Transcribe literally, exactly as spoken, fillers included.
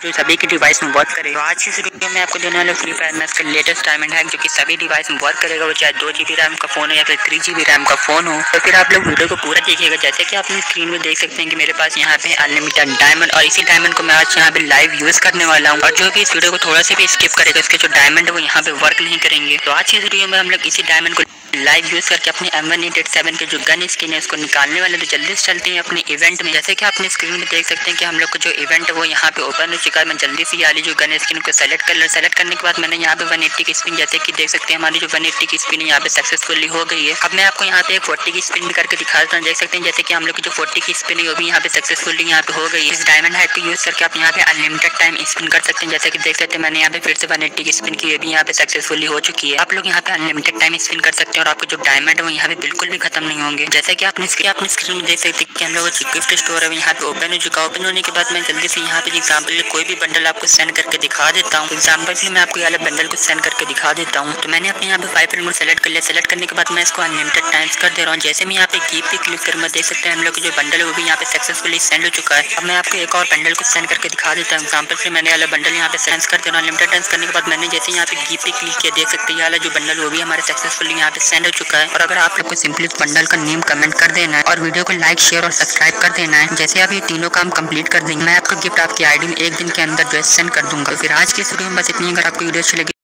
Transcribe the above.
जो सभी के डिवाइस में वर्क करे। तो आज की वीडियो में आपको देने वाला फ्री फायर में इसका लेटेस्ट डायमंड है जो कि सभी डिवाइस में वर्क करेगा, वो चाहे दो जीबी रैम का फोन हो या फिर थ्री जीबी रैम का फोन हो। तो फिर आप लोग वीडियो को पूरा देखिएगा। जैसे कि आप अपनी स्क्रीन में देख सकते हैं कि मेरे पास यहाँ पे अनलिमिटेड डायमंड, और इसी डायमंड को मैं आज यहाँ पे लाइव यूज करने वाला हूँ। और जो भी इस वीडियो को थोड़ा सा भी स्किप करेगा इसके जो डायमंड है वो यहाँ पे वर्क नहीं करेंगे। तो आज की वीडियो में हम लोग इसी डायमंड को लाइव यूज करके अपने M one eight eight seven के जो गन स्किन है उसको निकालने वाले। तो जल्दी से चलते हैं अपने इवेंट में। जैसे कि आप अपने स्क्रीन में देख सकते हैं कि हम लोग को जो इवेंट है वो यहाँ पे ओपन हो चुका है। मैं जल्दी से वाली जो गन स्किन को सेलेक्ट कर लो। सेलेक्ट करने के बाद मैंने यहाँ पे वन एट्टी की स्पिन, जैसे कि देख सकते हैं हमारी जो वन एट्टी की स्पिन यहाँ पे सक्सेसफुली हो गई है। अब मैं आपको यहाँ पे फोर्टी की स्पिन भी करके दिखा देता हूँ। देख सकते हैं जैसे कि हम लोग की जो फोर्टी की स्पिन है वो भी यहाँ पे सक्सेसफुली यहाँ पे हो गई है। इस डायमंड हैक को यूज करके आप यहाँ पे अनलिमिटेड टाइम स्पिन कर सकते हैं। जैसे कि देख सकते हैं मैंने यहाँ पे फिर से वन एट्टी की स्पिन की, ये भी यहाँ पे सक्सेसफुली हो चुकी है। आप लोग यहाँ पे अनलिमिटेड टाइम स्पिन कर सकते हैं और आपको जो डायमंड है वो यहाँ पे बिल्कुल भी खत्म नहीं होंगे। जैसे कि आपने अपनी स्क्रीन में देख सकते हैं कि हम लोग जो गिफ्ट स्टोर है यहाँ पे ओपन हो चुका है। ओपन होने के बाद मैं जल्दी से यहाँ पे एग्जाम्पल कोई भी बंडल आपको सेंड करके दिखा देता हूँ। एग्जाम्पल के लिए मैं आपको ये बंडल को सेंड करके दिखा देता हूँ। तो मैंने अपने यहाँ पे फाइव फ्रेंड को सेलेक्ट कर लिया। सेलेक्ट करने के बाद मैं इसको अनलिमिटेड टाइम्स कर दे रहा हूँ। जैसे मैं यहाँ पे गिफ्ट पे क्लिक करूँगा देख सकते हैं हम लोग जो बंडल है वो भी यहाँ पे सक्सेसफुली सेंड हो चुका है। अब मैं आपको एक और बंडल को सेंड करके दिखा देता हूँ। एग्जाम्पल से मैंने वाला बंडल यहाँ पे सेंड कर दे रहा हूँ। अनलिमिटेड टाइम्स करने के बाद मैंने जैसे यहाँ पे गिफ्ट पे क्लिक किया देख सकते हैं वाला जो बंडल वो भी हमारे सक्सेसफुली यहाँ पे सेंड हो चुका है। और अगर आप लोग को सिंपली बंडल का नेम कमेंट कर देना है और वीडियो को लाइक शेयर और सब्सक्राइब कर देना है। जैसे आप ये तीनों काम कंप्लीट कर देंगे मैं आपको गिफ्ट आपकी आईडी में एक दिन के अंदर जो है सेंड कर दूंगा। तो फिर आज की वीडियो में बस इतनी। अगर आपको वीडियो अच्छी लगी